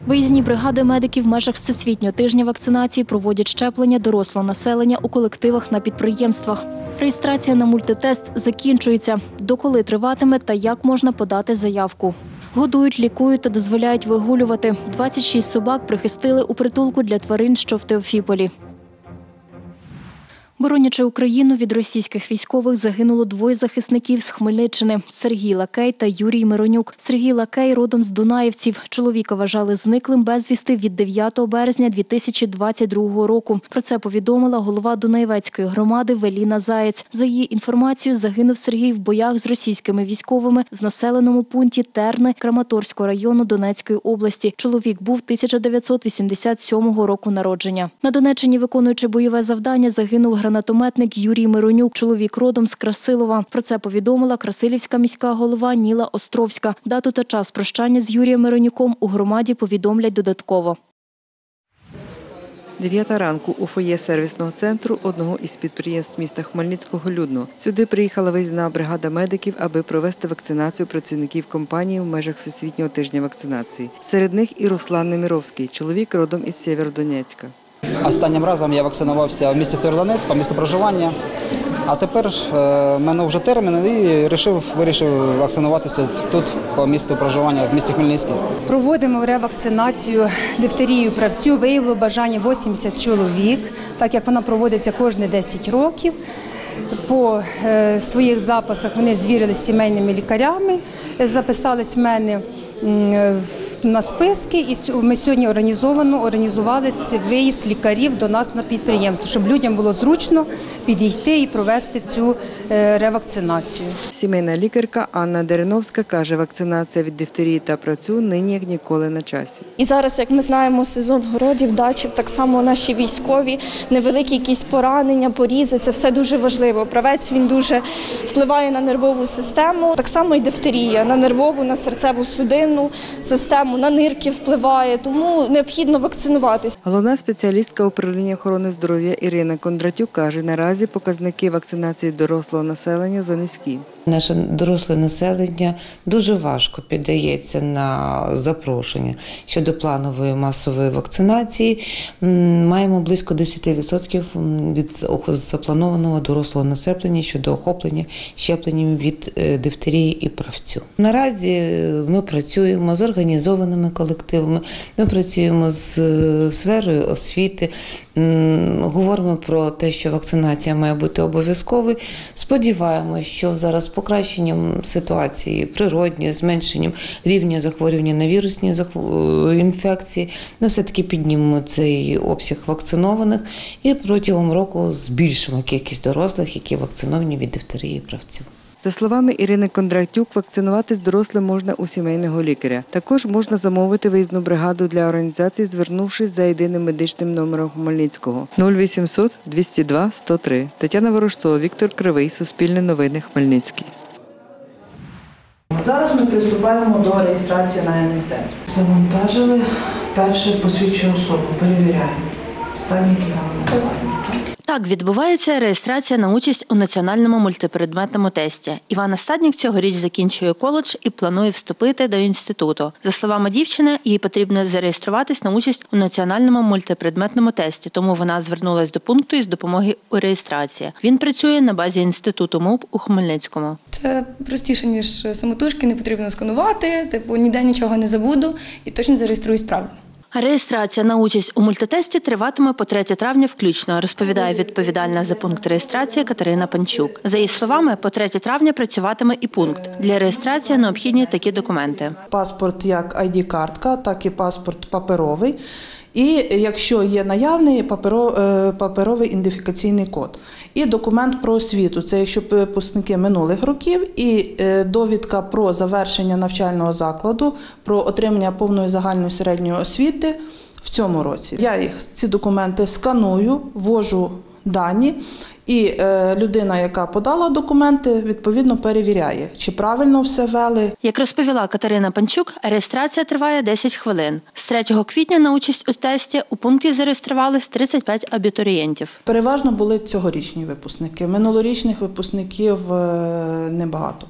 Виїзні бригади медиків в межах Всесвітнього тижня вакцинації проводять щеплення дорослого населення у колективах на підприємствах. Реєстрація на мультитест закінчується. Доколи триватиме та як можна подати заявку. Годують, лікують та дозволяють вигулювати. 26 собак прихистили у притулку для тварин, що в Теофіполі. Боронячи Україну від російських військових, загинуло двоє захисників з Хмельниччини – Сергій Лакей та Юрій Миронюк. Сергій Лакей родом з Дунаївців. Чоловіка вважали зниклим безвісти від 9 березня 2022 року. Про це повідомила голова Дунаєвецької громади Веліна Заєць. За її інформацією, загинув Сергій в боях з російськими військовими в населеному пункті Терни Краматорського району Донецької області. Чоловік був 1987 року народження. На Донеччині, виконуючи бойове завдання, загинув гранатометник Юрій Миронюк, чоловік родом з Красилова. Про це повідомила Красилівська міська голова Ніла Островська. Дату та час прощання з Юрієм Миронюком у громаді повідомлять додатково. 9 ранку у фоє сервісного центру одного із підприємств міста Хмельницького людно. Сюди приїхала виїзна бригада медиків, аби провести вакцинацію працівників компанії в межах Всесвітнього тижня вакцинації. Серед них і Руслан Неміровський, чоловік родом із Сєвєродонецька. Останнім разом я вакцинувався в місті Сєвєродонецьк по місту проживання, а тепер минув вже термін і вирішив вакцинуватися тут по місту проживання в місті Хмельницький. Проводимо ревакцинацію дифтерію правцю, виявило бажання 80 чоловік, так як вона проводиться кожні 10 років. По своїх записах вони звірилися з сімейними лікарями, записались в мене на списки, і ми сьогодні організували цей виїзд лікарів до нас на підприємство, щоб людям було зручно підійти і провести цю ревакцинацію. Сімейна лікарка Анна Дереновська каже, вакцинація від дифтерії та правцю нині як ніколи на часі. І зараз, як ми знаємо, сезон городів, дачів, так само наші військові, невеликі якісь поранення, порізи, це все дуже важливо. Правець, він дуже впливає на нервову систему, так само і дифтерія, на нервову, на серцеву судинну систему, на нирки впливає, тому необхідно вакцинуватися. Головна спеціалістка управління охорони здоров'я Ірина Кондратюк каже, наразі показники вакцинації дорослого населення занизькі. Наше доросле населення дуже важко піддається на запрошення щодо планової масової вакцинації. Маємо близько 10% від запланованого дорослого населення щодо охоплення щепленням від дифтерії і правцю. Наразі ми працюємо з організованими колективами, ми працюємо з сферою освіти, говоримо про те, що вакцинація має бути обов'язковою. Сподіваємося, що зараз покращенням ситуації природньої, зменшенням рівня захворювання на вірусні інфекції, ми все-таки піднімемо цей обсяг вакцинованих і протягом року збільшимо кількість дорослих, які вакциновані від дифтерії і правцю. За словами Ірини Кондратюк, вакцинуватись дорослим можна у сімейного лікаря. Також можна замовити виїзну бригаду для організації, звернувшись за єдиним медичним номером Хмельницького 0800 202 103. Тетяна Ворожцова, Віктор Кривий, Суспільне новини, Хмельницький. Зараз ми приступаємо до реєстрації на НМТ. Завантажили перше посвідчує особу, перевіряємо. Останній кілометр. Так відбувається реєстрація на участь у національному мультипредметному тесті. Івана Стаднік цьогоріч закінчує коледж і планує вступити до інституту. За словами дівчини, їй потрібно зареєструватись на участь у національному мультипредметному тесті, тому вона звернулась до пункту із допомоги у реєстрації. Він працює на базі інституту МУП у Хмельницькому. Це простіше, ніж самотужки, не потрібно сканувати, ніде нічого не забуду і точно зареєструюсь правильно. Реєстрація на участь у мультитесті триватиме по 3 травня включно, розповідає відповідальна за пункт реєстрації Катерина Панчук. За її словами, по 3 травня працюватиме і пункт. Для реєстрації необхідні такі документи. Паспорт як ID-картка, так і паспорт паперовий. І якщо є наявний, паперовий ідентифікаційний код. І документ про освіту, це якщо випускники минулих років, і довідка про завершення навчального закладу, про отримання повної загальної середньої освіти в цьому році. Я ці документи сканую, ввожу дані, і людина, яка подала документи, відповідно перевіряє, чи правильно все ввели. Як розповіла Катерина Панчук, реєстрація триває 10 хвилин. З 3 квітня на участь у тесті у пункті зареєструвались 35 абітурієнтів. Переважно були цьогорічні випускники. Минулорічних випускників небагато було.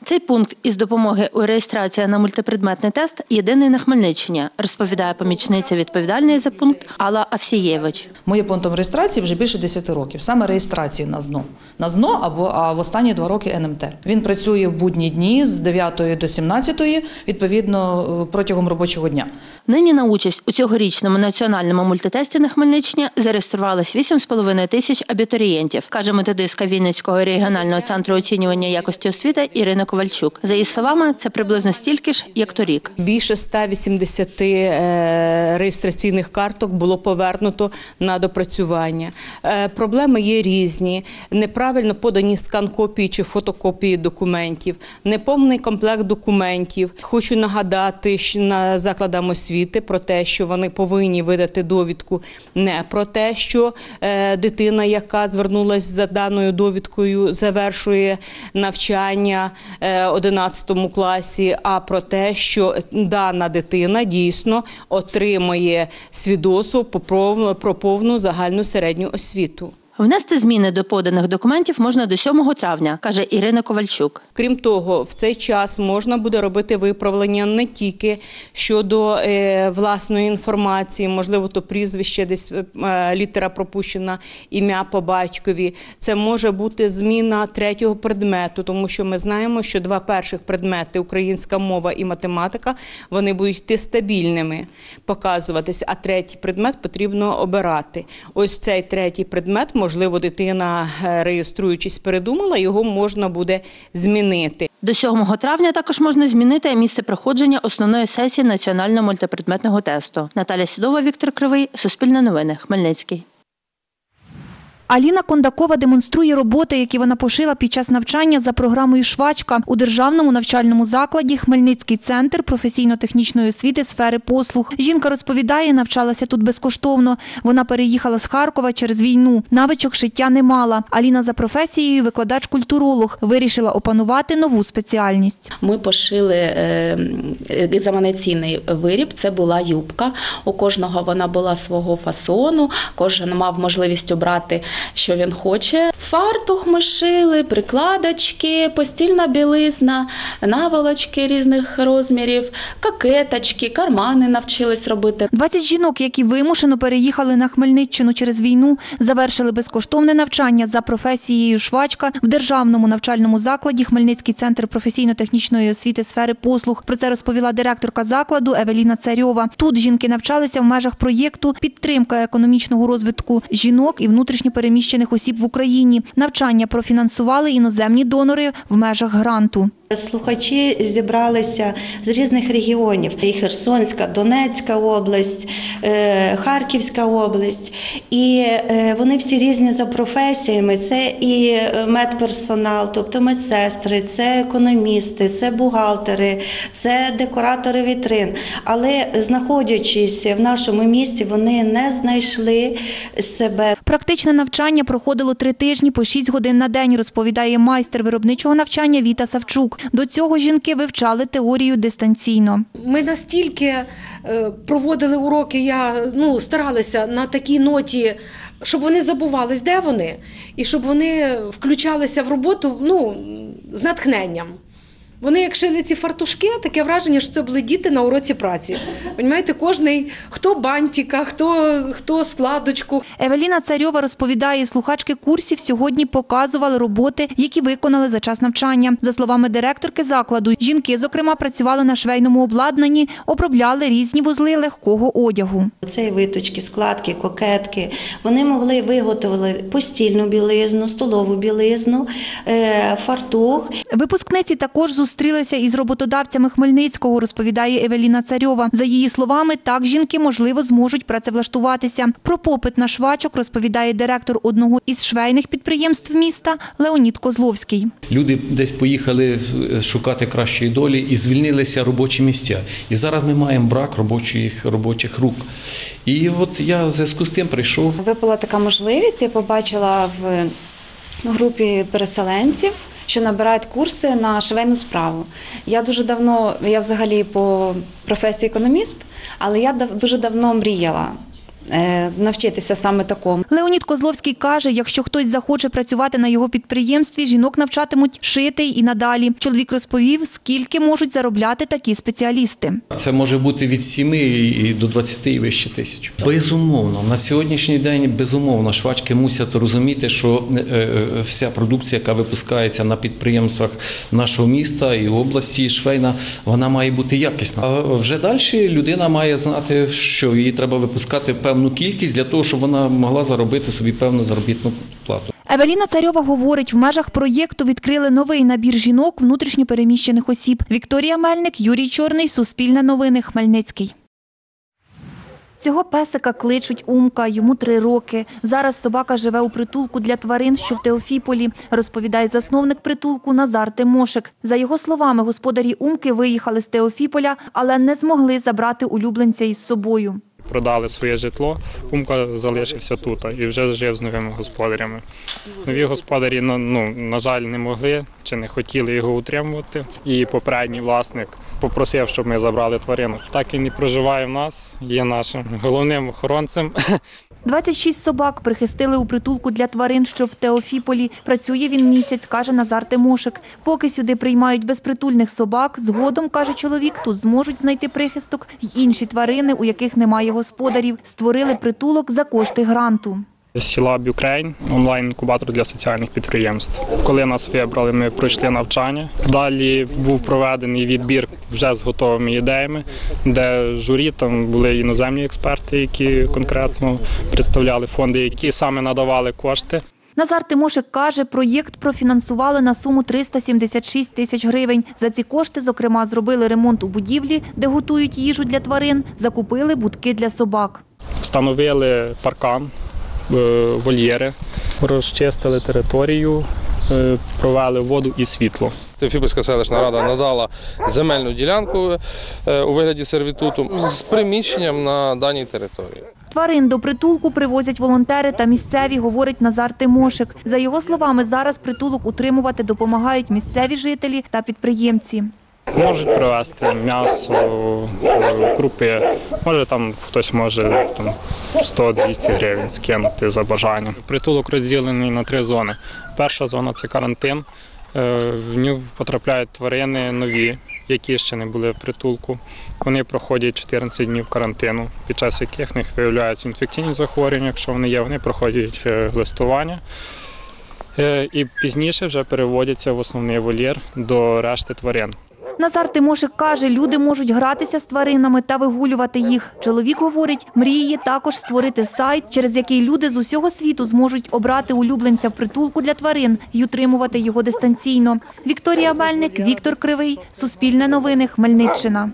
Цей пункт із допомоги у реєстрації на мультипредметний тест єдиний на Хмельниччині, розповідає помічниця відповідальної за пункт Алла Авсієвич. Моє пунктом реєстрації вже більше 10 років, саме реєстрації на ЗНО. На ЗНО а в останні 2 роки НМТ. Він працює в будні дні з 9 до 17, відповідно, протягом робочого дня. Нині на участь у цьогорічному національному мультитесті на Хмельниччині зареєструвалось 8,5 тисяч абітурієнтів, каже методистка Вінницького регіонального центру оцінювання якості освіти Ірина Ковальчук. За її словами, це приблизно стільки ж, як торік. Більше 180 реєстраційних карток було повернуто на допрацювання. Проблеми є різні. Неправильно подані скан-копії чи фотокопії документів, неповний комплект документів. Хочу нагадати закладам освіти про те, що вони повинні видати довідку не про те, що дитина, яка звернулася за даною довідкою, завершує навчання 11 класі, а про те, що дана дитина дійсно отримує свідоцтво про повну загальну середню освіту. Внести зміни до поданих документів можна до 7 травня, каже Ірина Ковальчук. Крім того, в цей час можна буде робити виправлення не тільки щодо власної інформації, можливо, то прізвище, десь літера пропущена, ім'я по батькові. Це може бути зміна 3-го предмету, тому що ми знаємо, що 2 перших предмети – українська мова і математика – вони будуть йти стабільними, показуватися, а 3-й предмет потрібно обирати. Ось цей 3-й предмет, можливо, дитина, реєструючись, передумала, його можна буде змінити. До 7 травня також можна змінити місце проходження основної сесії національного мультипредметного тесту. Наталя Сідова, Віктор Кривий, Суспільне новини, Хмельницький. Аліна Кондакова демонструє роботи, які вона пошила під час навчання за програмою «Швачка» у державному навчальному закладі «Хмельницький центр професійно-технічної освіти сфери послуг». Жінка розповідає, навчалася тут безкоштовно. Вона переїхала з Харкова через війну. Навичок шиття не мала. Аліна за професією викладач-культуролог. Вирішила опанувати нову спеціальність. Ми пошили екзаменаційний виріб, це була юбка. У кожного вона була свого фасону, кожен мав можливість обрати, що він хоче. Фартух ми шили, прикладочки, постільна білизна, наволочки різних розмірів, кокеточки, кармани навчились робити. 20 жінок, які вимушено переїхали на Хмельниччину через війну, завершили безкоштовне навчання за професією «Швачка» в державному навчальному закладі «Хмельницький центр професійно-технічної освіти сфери послуг». Про це розповіла директорка закладу Евеліна Царьова. Тут жінки навчалися в межах проєкту «Підтримка економічного розвитку жінок і внутрішньо переміщених осіб в Україні». Навчання профінансували іноземні донори в межах гранту. Слухачі зібралися з різних регіонів – і Херсонська, Донецька область, Харківська область. І вони всі різні за професіями. Це і медперсонал, тобто медсестри, це економісти, це бухгалтери, це декоратори вітрин. Але знаходячись в нашому місті, вони не знайшли себе. Практичне навчання проходило 3 тижні по 6 годин на день, розповідає майстер виробничого навчання Віта Савчук. До цього жінки вивчали теорію дистанційно. Ми настільки проводили уроки, старалися на такій ноті, щоб вони забувались, де вони, і щоб вони включалися в роботу з натхненням. Вони, як шили ці фартушки, таке враження, що це були діти на уроці праці. Понімаєте, кожний, хто бантика, хто складочку. Евеліна Царьова розповідає, слухачки курсів сьогодні показували роботи, які виконали за час навчання. За словами директорки закладу, жінки, зокрема, працювали на швейному обладнанні, обробляли різні вузли легкого одягу. Це і виточки, складки, кокетки. Вони могли виготовити постільну білизну, столову білизну, фартух. Випускниці також зустрілися із роботодавцями Хмельницького, розповідає Евеліна Царьова. За її словами, так жінки, можливо, зможуть працевлаштуватися. Про попит на швачок розповідає директор одного із швейних підприємств міста Леонід Козловський. Люди десь поїхали шукати кращої долі і звільнилися робочі місця. І зараз ми маємо брак робочих рук. І от я в зв'язку з тим прийшов. Випала така можливість, я побачила в групі переселенців, що набирають курси на швейну справу. Я взагалі по професії економіст, але я дуже давно мріяла навчитися саме такому. Леонід Козловський каже, якщо хтось захоче працювати на його підприємстві, жінок навчатимуть шити і надалі. Чоловік розповів, скільки можуть заробляти такі спеціалісти. Це може бути від 7 і до 20 і вище тисяч. Безумовно, на сьогоднішній день, безумовно, швачки мусять розуміти, що вся продукція, яка випускається на підприємствах нашого міста і області швейна, вона має бути якісна. А вже далі людина має знати, що їй треба випускати певну кількість для того, щоб вона могла заробити собі певну заробітну плату. Евеліна Царьова говорить, в межах проєкту відкрили новий набір жінок внутрішньо переміщених осіб. Вікторія Мельник, Юрій Чорний, Суспільне новини, Хмельницький. Цього песика кличуть Умка, йому 3 роки. Зараз собака живе у притулку для тварин, що в Теофіполі, розповідає засновник притулку Назар Тимошик. За його словами, господарі Умки виїхали з Теофіполя, але не змогли забрати улюбленця із собою. Продали своє житло, Умка залишився тут і вже жив з новими господарями. Нові господарі, на жаль, не могли чи не хотіли його утримувати. І попередній власник попросив, щоб ми забрали тварину. Так він і проживає в нас, є нашим головним охоронцем. 26 собак прихистили у притулку для тварин, що в Теофіполі. Працює він місяць, каже Назар Тимошик. Поки сюди приймають безпритульних собак, згодом, каже чоловік, тут зможуть знайти прихисток й інші тварини, у яких немає господарів. Створили притулок за кошти гранту. Села Бюкрейн, онлайн-інкубатор для соціальних підприємств. Коли нас вибрали, ми пройшли навчання. Далі був проведений відбір вже з готовими ідеями, де журі, там були іноземні експерти, які конкретно представляли фонди, які саме надавали кошти. Назар Тимошик каже, проєкт профінансували на суму 376 тисяч гривень. За ці кошти, зокрема, зробили ремонт у будівлі, де готують їжу для тварин, закупили будки для собак. Встановили паркан, вольєри, розчистили територію, провели воду і світло. Теофіпольська селищна рада надала земельну ділянку у вигляді сервітуту з приміщенням на даній території. Тварин до притулку привозять волонтери та місцеві, говорить Назар Тимошик. За його словами, зараз притулок утримувати допомагають місцеві жителі та підприємці. Можуть привезти м'ясо, крупи, може там хтось може 100-200 гривень скинути за бажанням. Притулок розділений на 3 зони. Перша зона – це карантин, в нього потрапляють тварини нові, які ще не були в притулку. Вони проходять 14 днів карантину, під час яких в них виявляються інфекційні захворювання, якщо вони є, вони проходять глистування. І пізніше вже переводяться в основний вольєр до решти тварин. Назар Тимошик каже, люди можуть гратися з тваринами та вигулювати їх. Чоловік говорить, мріє також створити сайт, через який люди з усього світу зможуть обрати улюбленця в притулку для тварин і утримувати його дистанційно. Вікторія Мельник, Віктор Кривий, Суспільне новини, Хмельниччина.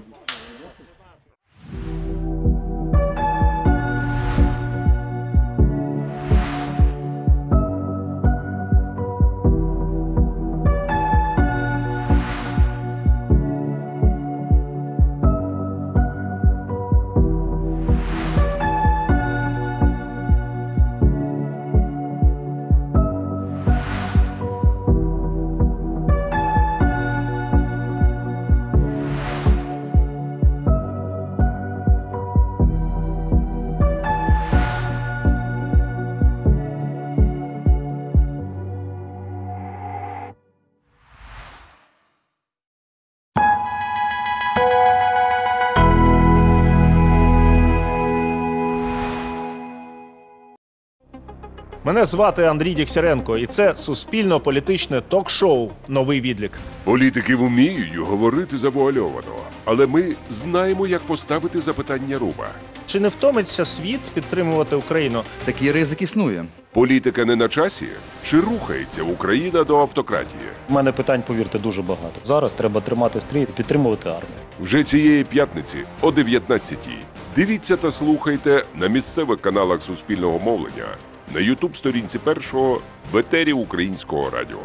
Мене звати Андрій Дєгтяренко, і це суспільно-політичне ток-шоу «Новий відлік». Політики вміють говорити завуальовано, але ми знаємо, як поставити запитання руба. Чи не втомиться світ підтримувати Україну? Такий ризик існує. Політика не на часі? Чи рухається Україна до автократії? У мене питань, повірте, дуже багато. Зараз треба тримати стрій і підтримувати армію. Вже цієї п'ятниці о 19-й. Дивіться та слухайте на місцевих каналах Суспільного мовлення, на ютуб-сторінці Першого, в етері Українського радіо.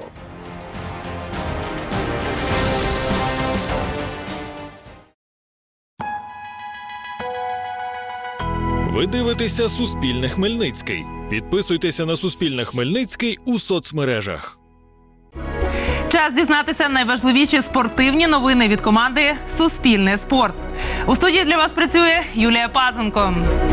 Ви дивитеся Суспільне Хмельницький. Підписуйтеся на Суспільне Хмельницький у соцмережах. Час дізнатися найважливіші спортивні новини від команди «Суспільне спорт». У студії для вас працює Юлія Пазенко.